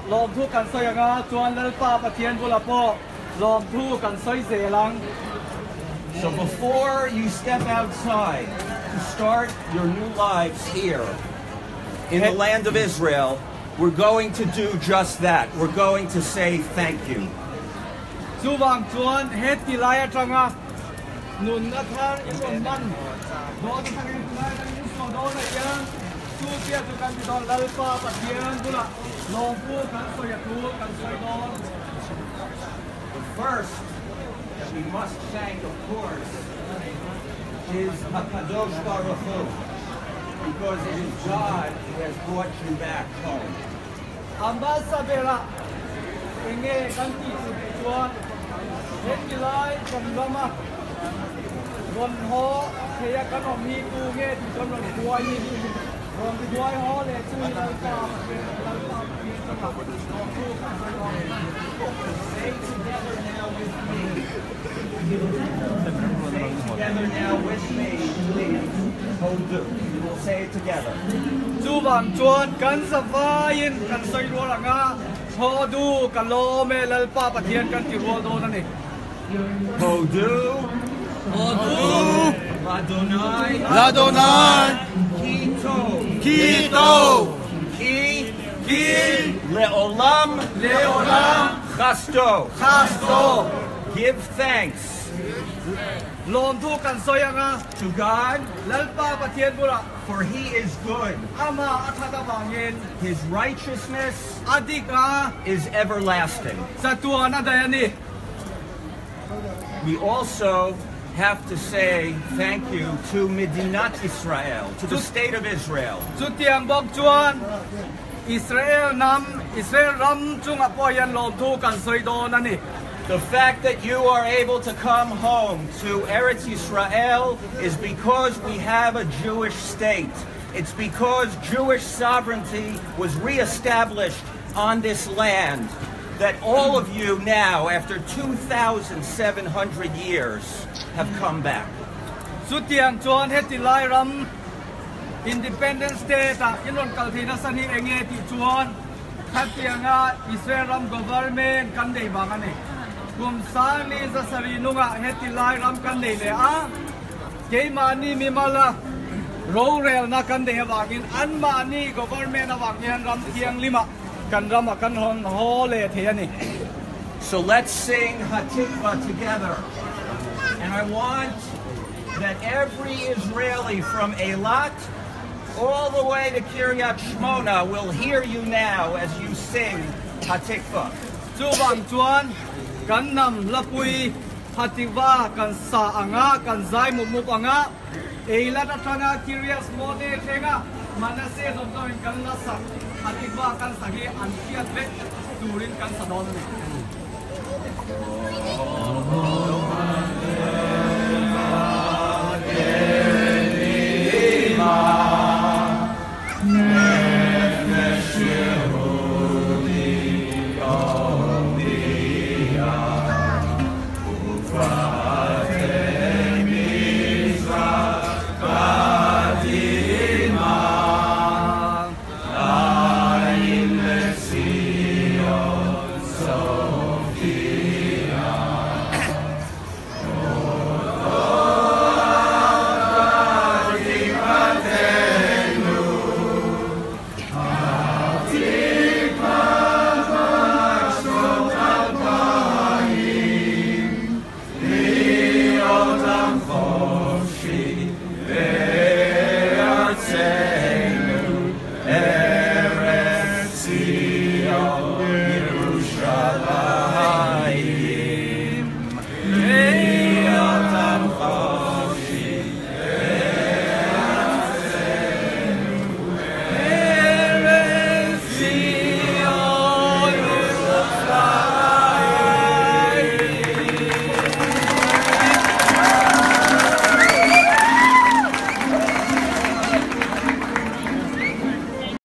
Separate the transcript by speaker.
Speaker 1: ลมทุกกันซอยงาจวนแล้วป้าปะเทียนบุรพลมทุกกันซอยเสลัง
Speaker 2: So before you step outside to start your new lives here in the land of Israel, we're going to do just that. We're going to say thank you.
Speaker 1: จูบางจวนเฮ็ดที่ไรจังอ่ะหนุนนักทางยังมันโดนทางยังไงทางยังโดนอะไรยังจูเปียจูกันที่โดนแล้วป้าปะเทียนบุรลมพูกันซอยทูกันซอยโดน
Speaker 2: First, that we must thank, of course, is HaKadosh Baruch Hu, because it is God who has brought you back home.
Speaker 1: Ambassador, ini kanti tuan, hentilai kandama, gonho, kaya kanomi tu nge di kono dua ini, gon dua ho le cui lalpa, Say together now with me. Say together now with me, please. Hodu. We will say it together. จูบังจวนกันสบายกันใส่รัวหลังอ่ะพอดูกันโลเมลลป้าปะเทียนกันที่รัวโดนั่นเอง
Speaker 2: Hodu. Ladonai.
Speaker 3: Ladonai.
Speaker 2: Kito.
Speaker 3: Kito.
Speaker 2: Ki. Leolam. Chasto. Give thanks
Speaker 1: ลมทุกกันซอยงา
Speaker 2: to God,
Speaker 1: ลลป้าปะเทียนบุระ
Speaker 2: for He is good.
Speaker 1: อามาอัฐตะบางเงิน
Speaker 2: His righteousness
Speaker 1: อดีกา
Speaker 2: is everlasting.
Speaker 1: สตัวนั่นได้นี่
Speaker 2: We also have to say thank you to Medinat Israel, to the state of Israel.
Speaker 1: สุดเตียงบอกจวนอิสราเอลนำอิสราเอลรำจุงอปอยันลมทุกกันซอยโดนั่นนี่
Speaker 2: The fact that you are able to come home to Eretz Israel is because we have a Jewish state. It's because Jewish sovereignty was reestablished on this land that all of you now, after 2,700 years, have come back.
Speaker 1: สุดเตียงจวนเฮติไลรำ Independence Day ตะยินวันกัลทีนัสนีเองเงติจวนทัดเตียงอ่ะอิสราเอลรำ government กันได้บางอันนี้กุมสาลีจะสรีนุงะเฮติไลรำกันได้เลยอ่ะเกมานีมีมาละโรเรลนักกันได้บากินอันมานี government บางยันรำเทียงลิมะกันรำกันฮอนฮอเลเทียนี่
Speaker 2: So let's sing Hatikva together. And I want that every Israeli from Eilat all the way to Kiryat Shmona will hear you now as you sing Hatikva.
Speaker 1: จูบังจวนกันนำละปุยฮัติวากันสาอ่างะกันใจมุกอ่างะเอลัดทางคิริยัสโมเดเทงะมันเสียสมตัวกันละสักฮัติวากันสักอันเทียดเล็กดูรินกันสะดอนนี่